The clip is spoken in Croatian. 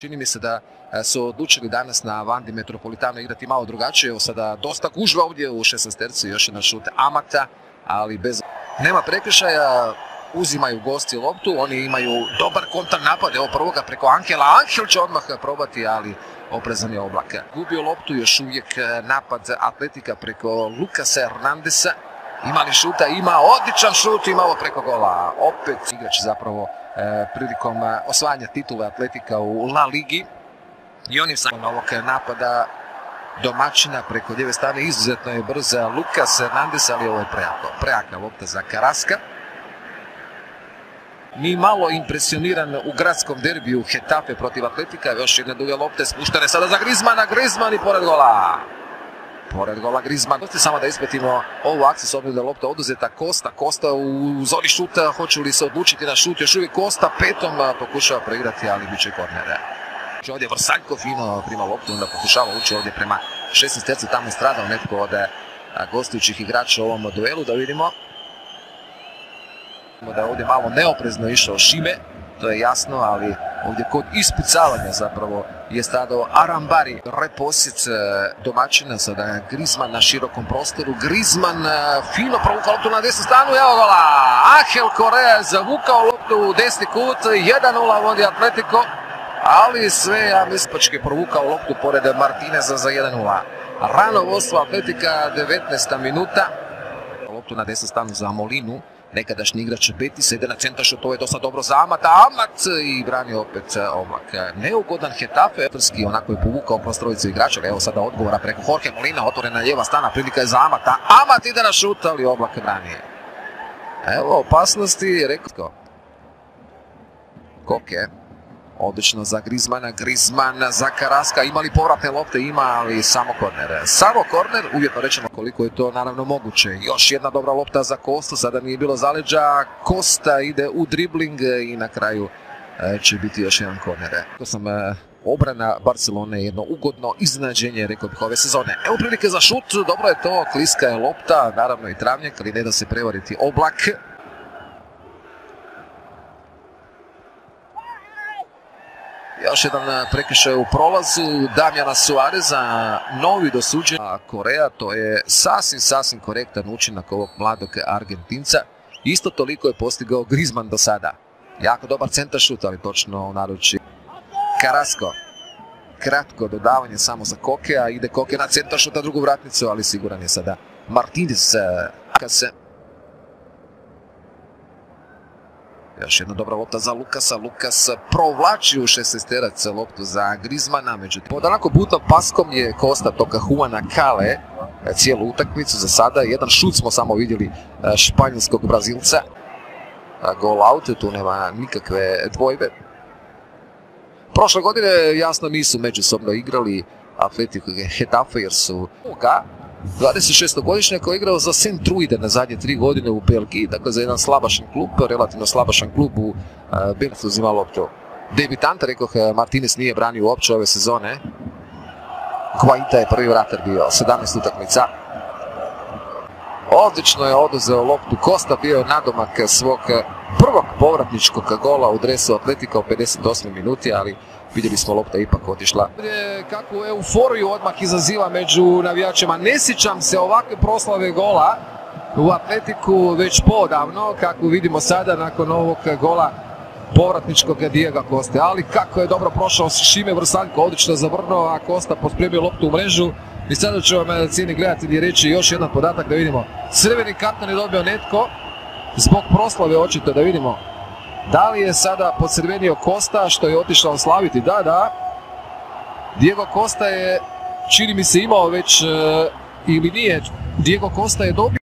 Čini mi se da su odlučili danas na Vandi Metropolitano igrati malo drugačije. Evo sada dosta gužva ovdje u 16-tercu, još jedan šut Amata, ali nema prekršaja, uzimaju gosti loptu, oni imaju dobar kontranapad, evo prvoga preko Angela, Angel će odmah probati, ali oprezan je Oblak. Gubio loptu, još uvijek napad Atletika preko Lukasa Hernandesa. Ima li šuta? Ima, odličan šut i malo preko gola. Opet igrač zapravo prilikom osvajanja titule Atletika u La Ligi. I on je samo ovog napada domaćina preko lijeve strane, izuzetno je brza Lukas Hernandez, ali ovo je prejaka lopta za Carrasca. Ni malo impresioniran u gradskom derbiju Getafe protiv Atletika. Još jedne duge lopte spuštene sada za Griezmana, Griezmann i pored gola. Pored gola Griezmann. Samo da ispratimo ovu akciju s obzirom da je lopta oduzeta. Costa u zoni šuta, hoće li se odlučiti na šut, još uvijek Costa petom pokušava preigrati, ali bit će korner. Ovdje Vrsaljko fino prima loptu, onda pokušava ući ovdje prema 16-tercu, tamo je stradao netko od gostujućih igrača u ovom duelu, da vidimo. Da je ovdje malo neoprezno išao Šime, to je jasno, ali ovdje kod ispucavanja zapravo je stradao Arambari. Reposjec domaćina, sada Griezmann na širokom prostoru. Griezmann fino provukao loptu na desnu stranu, evo gola! Angel Correa je zavukao loptu u desni kut, 1-0 vodi Atletico, ali sve ispačke provukao loptu pored Martineza za 1-0. Rano vodstvo Atletika, 19. minuta. Loptu na desnu stranu za Molinu. Nekadašnji igrač Betisa ide na centaršut, to je dosta dobro za Amata, Amat i brani opet Oblak. Neugodan Getafe, onako je povukao prostrovicu igrača, evo sada odgovora preko Jorge Molina, otvorena lijeva strana, prilika je za Amata, Amat ide na šut, ali Oblak brani. Evo opasnosti, rekao Koke. Odlično za Griezmana, Griezmann za Carrasca, ima li povratne lopte? Ima, ali samo korner. Samo korner, uvjetno rečeno koliko je to naravno moguće. Još jedna dobra lopta za Costu, sada nije bilo zaleđa, Costa ide u dribling i na kraju će biti još jedan korner. To sam obrana Barcelone, jedno ugodno iznenađenje, rekao bih, ove sezone. Evo prilike za šut, dobro je to, kliska je lopta, naravno i Travnjak, ali ne da se prevariti Oblak. Još jedan prekršaj u prolazu Damjana Suareza, novi dosuđen. Correa, to je sasvim korektan učinak ovog mladog Argentinca. Isto toliko je postigao Griezmann do sada. Jako dobar centaršut, ali točno u naruči Carrasco. Kratko dodavanje samo za Kokea, ide Koke na centaršut na drugu vratnicu, ali siguran je sada Martinez. Još jedna dobra lopta za Lukasa, Lukas provlači u 16-terac loptu za Griezmana, međutim pod onako butom paskom je Costa toka Juana Kale cijelu utakmicu za sada. Jedan šut smo samo vidjeli španjolskog Brazilca, gol out, tu nema nikakve dvojbe. Prošle godine jasno nisu međusobno igrali Atletico Getafe jer su 26-godišnjak koji je igrao za Saint Truide na zadnje 3 godine u Belgiji, dakle za jedan slabašan klub, relativno slabašan klub u Belgiji uzima loptu. Debitanta, rekoh, Martinez nije branio uopće ove sezone. Guaita je prvi vratar bio, 17 utakmica. Odlično je oduzeo loptu, Costa bio je nadomak svog prvog povratničkog gola u dresu Atletika u 58. minuti, ali vidjeli smo lopta ipak otišla. Kakvu euforiju odmah izaziva među navijačima. Ne sjećam se ovakve proslave gola u Atletiku već poodavno, kako vidimo sada nakon ovog gola povratničkog Diego Coste. Ali kako je dobro prošao Šime Vrsaljko, odlično zavrnuo, a Costa pospremio loptu u mrežu. I sada ću vam, cijeni gledatelji, reći još jedan podatak da vidimo. Crveni karton je dobio netko zbog proslave, očito, da vidimo. Da li je sada podcrvenio Costa što je otišao slaviti? Da. Diego Costa je, čini mi se, imao već ili nije. Diego Costa je dobio